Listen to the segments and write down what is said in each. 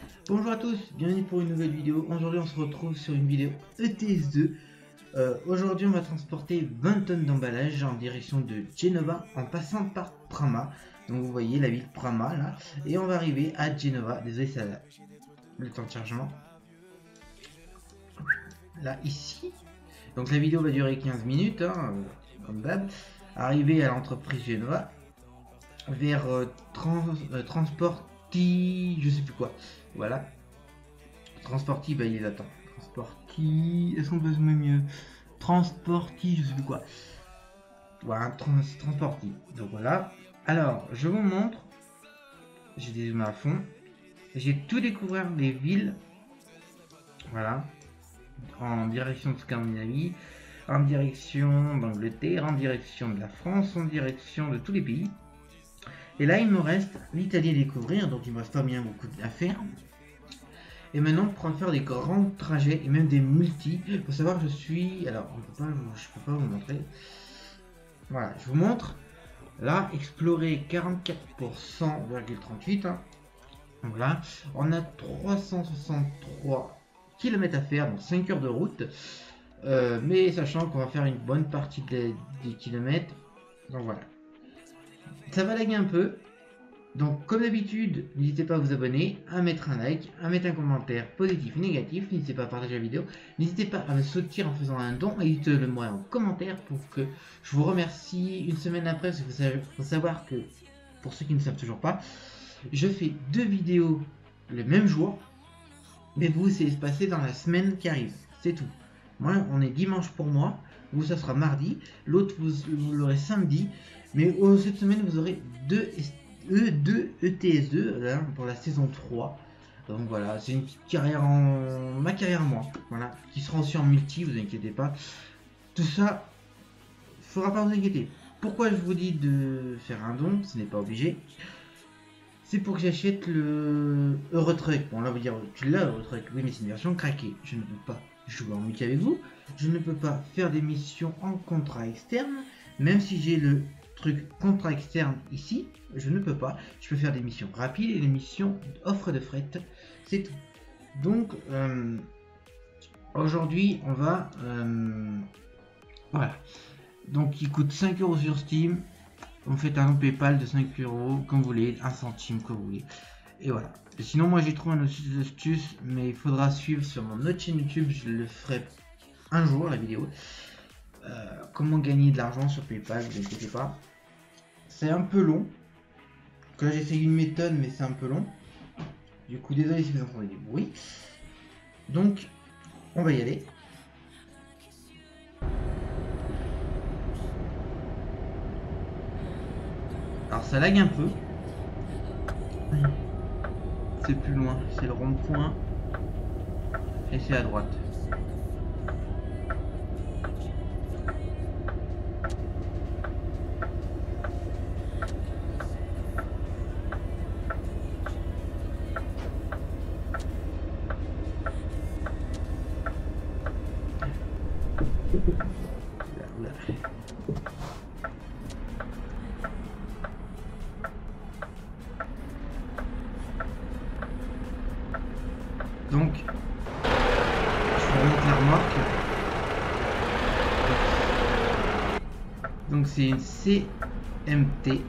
Bonjour à tous, bienvenue pour une nouvelle vidéo. Aujourd'hui on se retrouve sur une vidéo ETS2. Aujourd'hui on va transporter 20 tonnes d'emballage en direction de Genova en passant par Prama. Donc vous voyez la ville Prama là. Et on va arriver à Genova. Désolé, ça le temps de chargement. Là ici. Donc la vidéo va durer 15 minutes, hein, comme d'hab. Arriver à l'entreprise Genova. Vers Transporti, je sais plus quoi. Voilà. Transporti, bah il les attend. Transporti, est-ce qu'on peut se mettre mieux? Transporti, je sais plus quoi. Voilà, Transporti. Donc voilà. Alors, je vous montre. J'ai des zooms à fond. J'ai tout découvert des villes. Voilà. En direction de Scandinavie, en direction d'Angleterre, en direction de la France, en direction de tous les pays. Et là, il me reste l'Italie à découvrir, donc il me reste pas bien beaucoup à faire. Et maintenant, pour faire des grands trajets et même des multis, il faut savoir que je suis... Alors, je peux pas vous montrer. Voilà, je vous montre. Là, explorer 44%,38. Hein. Voilà, on a 363 km à faire, donc 5 heures de route. Mais sachant qu'on va faire une bonne partie des kilomètres. Donc voilà. Ça va laguer un peu. Donc comme d'habitude, n'hésitez pas à vous abonner, à mettre un like, à mettre un commentaire positif ou négatif. N'hésitez pas à partager la vidéo. N'hésitez pas à me soutenir en faisant un don. Et dites-le moi en commentaire pour que je vous remercie une semaine après. Parce qu'il faut savoir que, pour ceux qui ne savent toujours pas, je fais 2 vidéos le même jour. Mais vous, c'est espacé dans la semaine qui arrive. C'est tout. Moi, on est dimanche pour moi. Vous, ça sera mardi. L'autre, vous l'aurez samedi. Mais cette semaine, vous aurez 2 ETS2 là, pour la saison 3. Donc voilà, c'est une petite carrière ma carrière moi. Voilà, qui sera aussi en multi, vous inquiétez pas. Tout ça, faudra pas vous inquiéter. Pourquoi je vous dis de faire un don, ce n'est pas obligé. C'est pour que j'achète le Eurotruck. Bon là, vous dire, tu l'as Eurotruck, oui, mais c'est une version craquée. Je ne peux pas jouer en multi avec vous. Je ne peux pas faire des missions en contrat externe, même si j'ai le truc contrat externe ici, je ne peux pas. Je peux faire des missions rapides et des missions offre de fret, c'est tout. Donc aujourd'hui on va voilà. Donc il coûte 5 € sur Steam. Vous faites un don PayPal de 5 € comme vous voulez, 1 centime comme vous voulez. Et voilà. Et sinon moi j'ai trouvé une astuce, mais il faudra suivre sur mon autre chaîne YouTube, je le ferai un jour la vidéo. Comment gagner de l'argent sur PayPal, ne vous inquiétez pas. C'est un peu long. Donc là j'essaye une méthode mais c'est un peu long. Du coup désolé si vous entendez du bruit. Donc on va y aller. Alors ça lag un peu. C'est plus loin, c'est le rond-point. Et c'est à droite. Donc, je vous remonte la remorque. Donc c'est une CMT.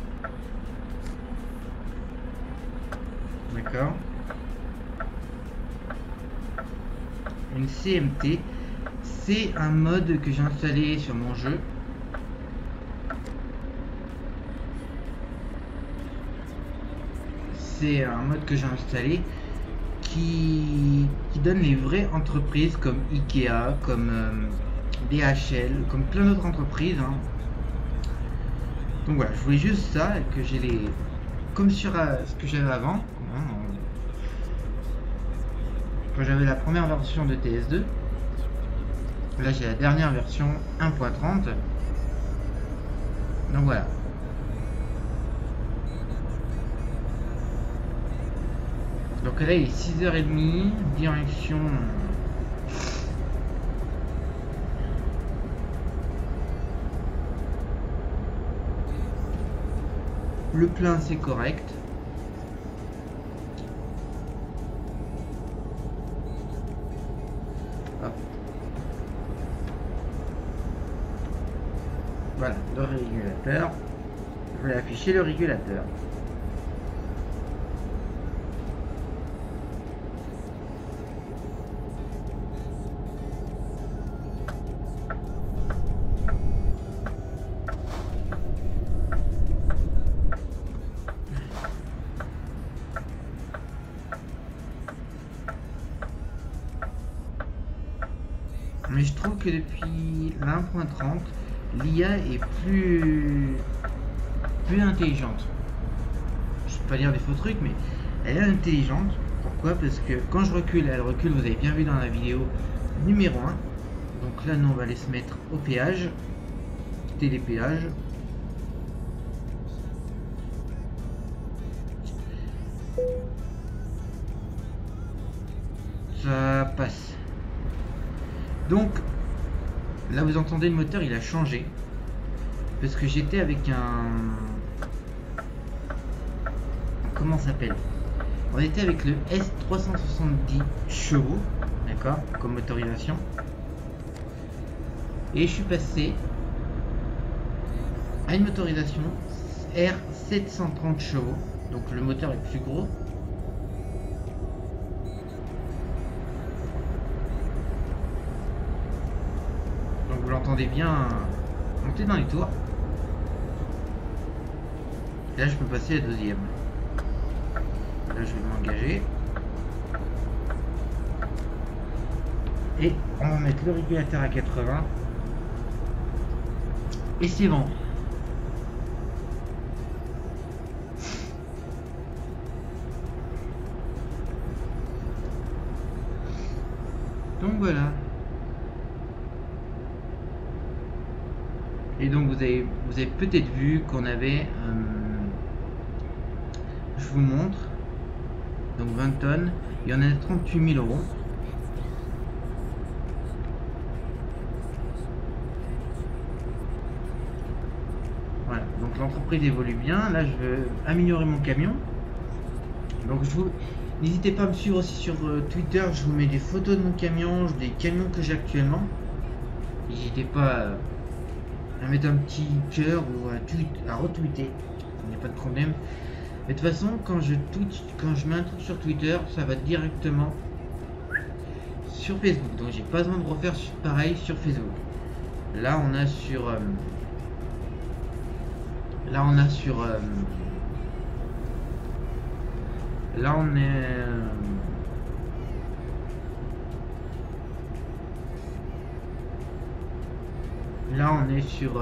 D'accord. Une CMT. C'est un mode que j'ai installé sur mon jeu. C'est un mode que j'ai installé qui donne les vraies entreprises comme Ikea, comme DHL, comme plein d'autres entreprises. Hein. Donc voilà, je voulais juste ça, que j'ai les... Comme sur ce que j'avais avant, hein, quand j'avais la première version de TS2. Là j'ai la dernière version 1.30. Donc voilà. Donc là il est 6h30, direction... Le plein c'est correct. Voilà, le régulateur. Je vais afficher le régulateur. Mais je trouve que depuis la 1.30, l'IA est plus intelligente. Je ne vais pas dire des faux trucs, mais elle est intelligente. Pourquoi? Parce que quand je recule, elle recule, vous avez bien vu dans la vidéo numéro 1. Donc là, nous, on va aller se mettre au péage. Télépéage. Ça passe. Donc, là, vous entendez le moteur, il a changé. Parce que j'étais avec un... Comment ça s'appelle? On était avec le S370 chevaux, d'accord, comme motorisation. Et je suis passé à une motorisation R730 chevaux. Donc le moteur est plus gros. Donc vous l'entendez bien monter dans les tours. Et là je peux passer à la deuxième. Là je vais m'engager. Et on va mettre le régulateur à 80. Et c'est bon. Donc voilà. Et donc vous avez peut-être vu qu'on avait, je vous montre, donc 20 tonnes, il y en a 38 000 euros. Voilà, donc l'entreprise évolue bien. Là je veux améliorer mon camion. Donc n'hésitez pas à me suivre aussi sur Twitter, je vous mets des photos de mon camion, des camions que j'ai actuellement. N'hésitez pas à mettre un petit cœur ou à retweeter, il n'y a pas de problème. Mais de toute façon, quand je mets un truc sur Twitter, ça va directement sur Facebook. Donc j'ai pas besoin de refaire pareil sur Facebook. Là on a sur là on est sur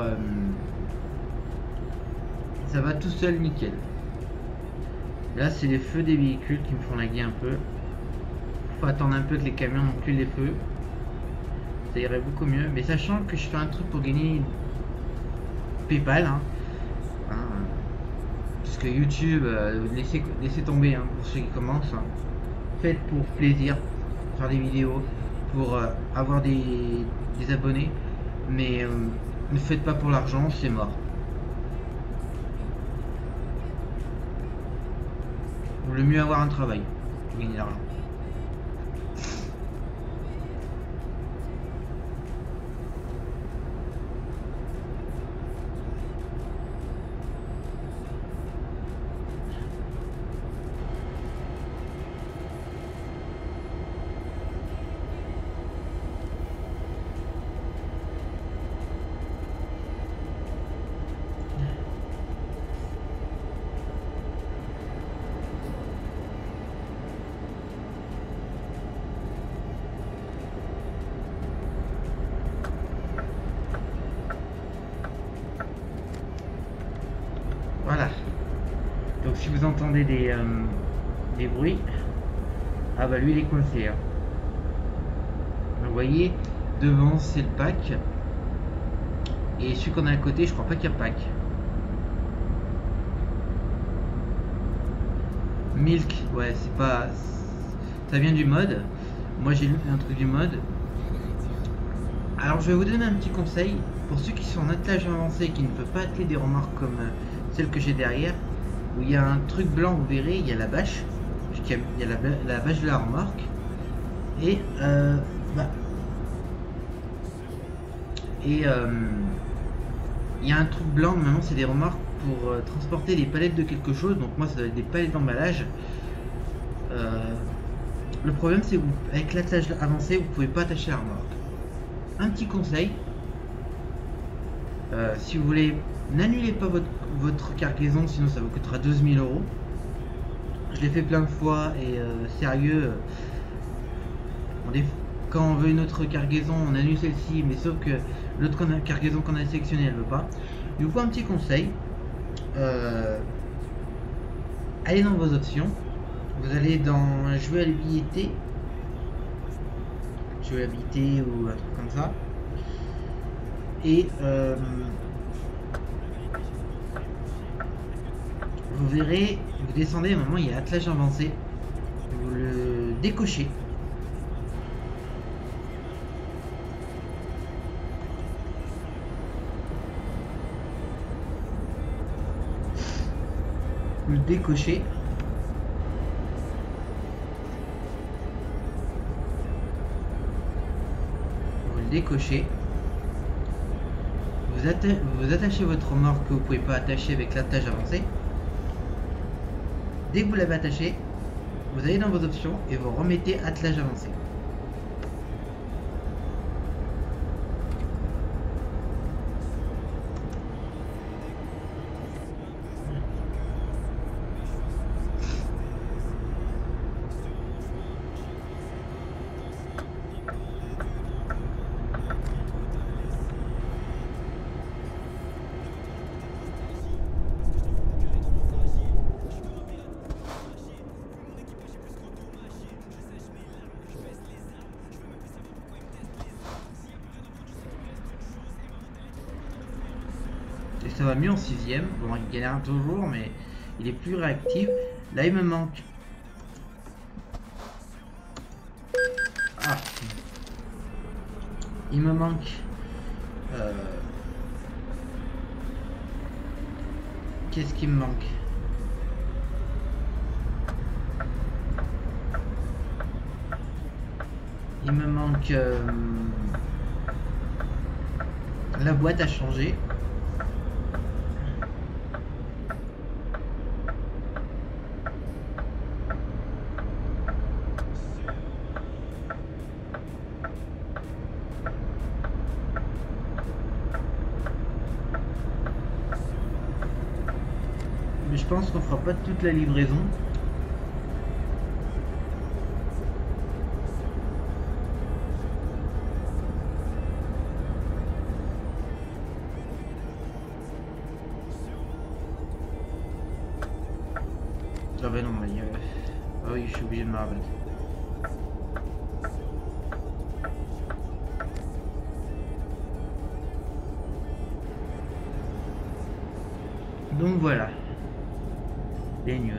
ça va tout seul nickel. Là c'est les feux des véhicules qui me font laguer un peu. Faut attendre un peu que les camions n'ont plus les feux. Ça irait beaucoup mieux. Mais sachant que je fais un truc pour gagner PayPal, parce que YouTube, laissez tomber pour ceux qui commencent. Faites pour plaisir, faire des vidéos, pour avoir des abonnés. Mais ne faites pas pour l'argent, c'est mort. Le mieux avoir un travail pour gagner de l'argent. Voilà. Donc si vous entendez des bruits, ah bah lui il est coincé. Vous voyez, devant c'est le pack. Et celui qu'on a à côté, je crois pas qu'il y a pack. Milk, ouais, c'est pas... Ça vient du mode. Moi j'ai lu un truc du mode. Alors je vais vous donner un petit conseil. Pour ceux qui sont en attelage avancé et qui ne peuvent pas atteler des remorques comme celle que j'ai derrière, où il y a un truc blanc, vous verrez, il y a la bâche. Il y a la bâche de la remorque. Et il il y a un truc blanc, normalement c'est des remorques pour transporter des palettes de quelque chose, donc moi ça doit être des palettes d'emballage. Le problème c'est qu'avec l'attelage avancé, vous pouvez pas attacher la remorque. Un petit conseil, si vous voulez, n'annulez pas votre cargaison, sinon ça vous coûtera 12 000 €. Je l'ai fait plein de fois et sérieux, quand on veut une autre cargaison, on annule celle-ci, mais sauf que l'autre cargaison qu'on a sélectionnée, elle veut pas. Du coup, un petit conseil, allez dans vos options, vous allez dans jouabilité ou un truc comme ça, et vous verrez, vous descendez, à un moment il y a attelage avancé, vous le décochez. Vous le décochez. Vous le décochez. Vous attachez votre remorque que vous ne pouvez pas attacher avec l'attelage avancé. Dès que vous l'avez attaché, vous allez dans vos options et vous remettez attelage avancé. Et ça va mieux en 6ème. Bon, il galère toujours, mais il est plus réactif. Là, il me manque. Ah. Il me manque. Qu'est-ce qui me manque? Il me manque. La boîte a changé. Mais je pense qu'on fera pas toute la livraison. Ah bah non, mais ah oui, je suis obligé de me rabattre. Donc voilà. Les news.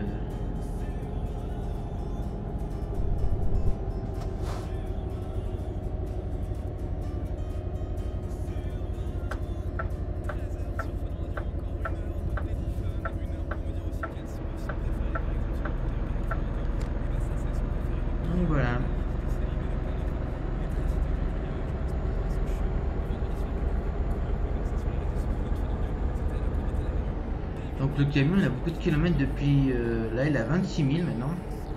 Donc voilà. Donc le camion il a beaucoup de kilomètres depuis... là il a 26 000 maintenant.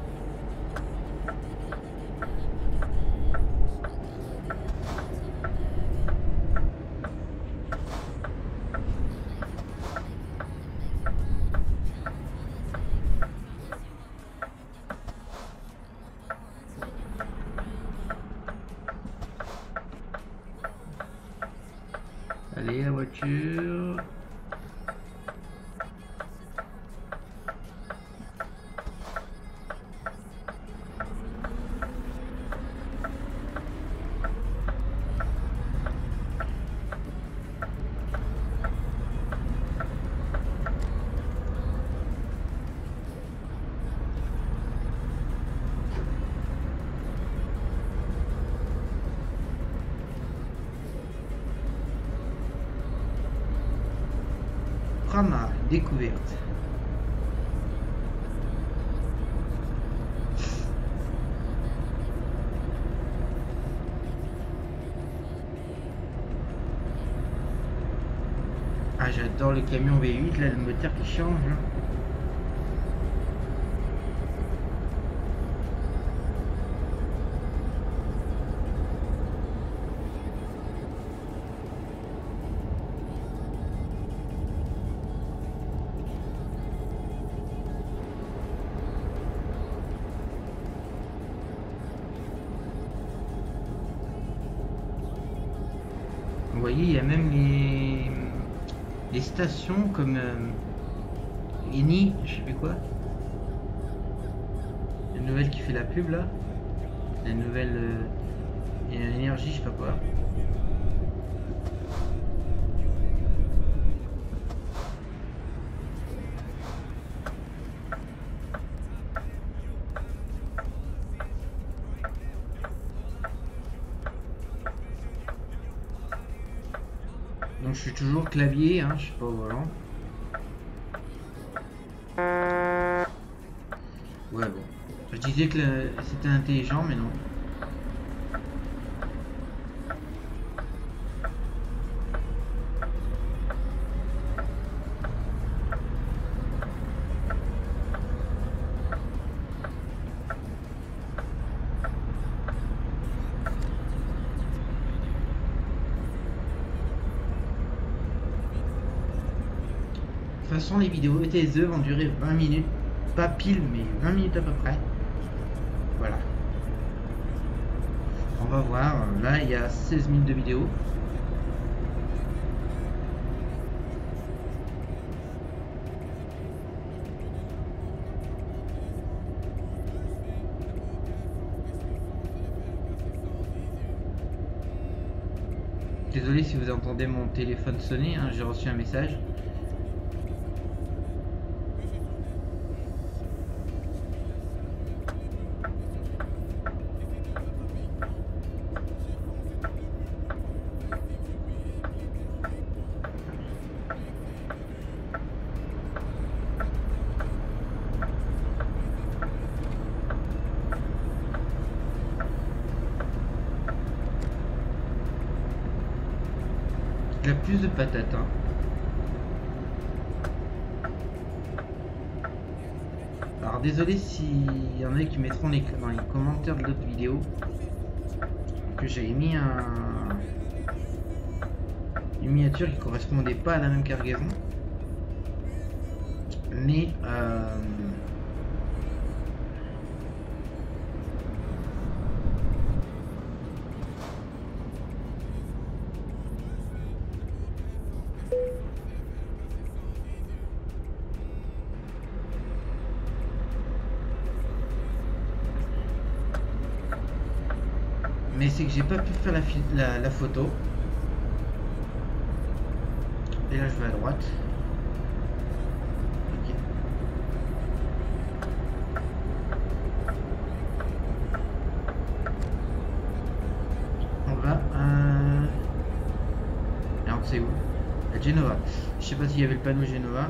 Allez la voiture. Prama, découverte. Ah, Ah, j'adore le camion V8, là, le moteur qui change. Hein. Vous voyez, il y a même les stations comme Eni, je sais plus quoi. La nouvelle qui fait la pub là. La nouvelle énergie, je sais pas quoi. Donc je suis toujours clavier, hein, je suis pas au volant. Ouais bon. Je disais que c'était intelligent mais non. De toute façon les vidéos ETSE vont durer 20 minutes. Pas pile mais 20 minutes à peu près. Voilà. On va voir. Là il y a 16 minutes de vidéo. Désolé si vous entendez mon téléphone sonner, hein, j'ai reçu un message. Il y a plus de patates. Hein. Alors désolé s'il y en a qui mettront dans les commentaires de l'autre vidéo que j'avais mis une miniature qui correspondait pas à la même cargaison. Mais c'est que j'ai pas pu faire la photo. Et là je vais à droite. Ok. On va à... Alors c'est où? À Genova. Je sais pas s'il y avait le panneau Genova.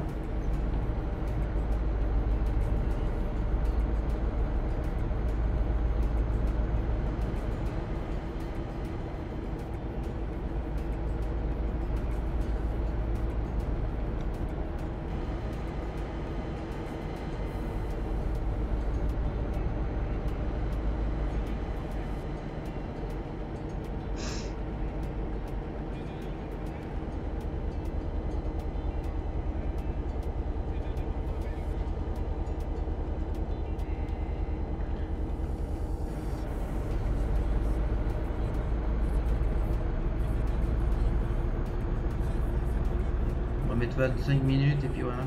On va mettre 25 minutes et puis voilà.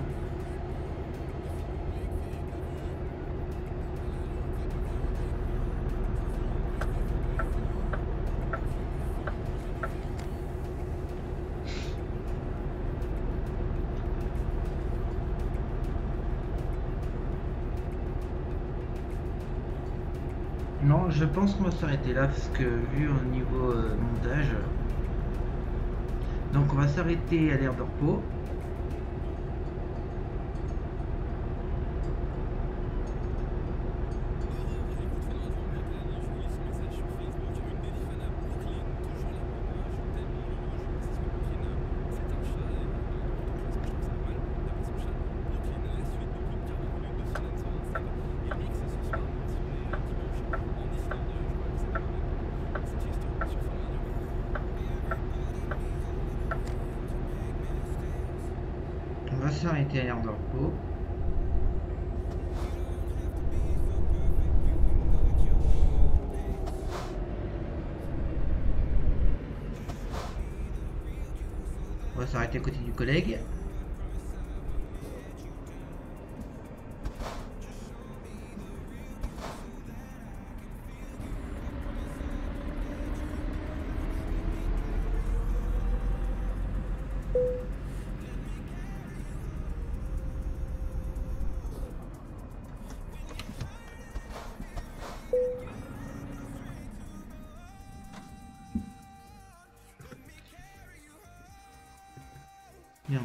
Non, je pense qu'on va s'arrêter là parce que vu au niveau montage, donc on va s'arrêter à l'aire de repos. s'arrêter à l'air de repos. On va s'arrêter à côté du collègue. Bien.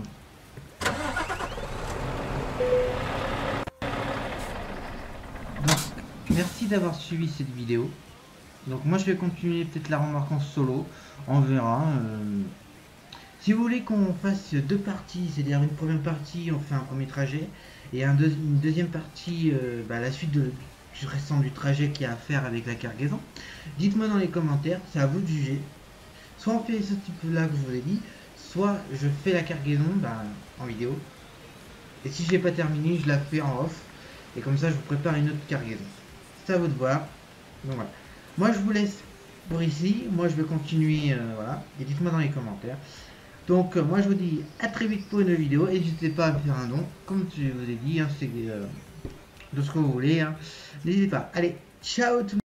Donc, merci d'avoir suivi cette vidéo. Donc moi je vais continuer peut-être la remorque en solo, on verra. Si vous voulez qu'on fasse deux parties, c'est-à-dire une première partie, on fait un premier trajet, et une deuxième partie, la suite du restant du trajet qu'il y a à faire avec la cargaison, dites-moi dans les commentaires, c'est à vous de juger. Soit on fait ce type-là que je vous ai dit, soit je fais la cargaison en vidéo, et si je n'ai pas terminé, je la fais en off, et comme ça je vous prépare une autre cargaison. C'est à vous de voir. Donc voilà. Moi je vous laisse pour ici, moi je vais continuer, voilà, et dites-moi dans les commentaires. Donc moi je vous dis à très vite pour une vidéo, et n'hésitez pas à me faire un don, comme je vous ai dit, hein, c'est de ce que vous voulez, hein. N'hésitez pas. Allez, ciao tout le monde.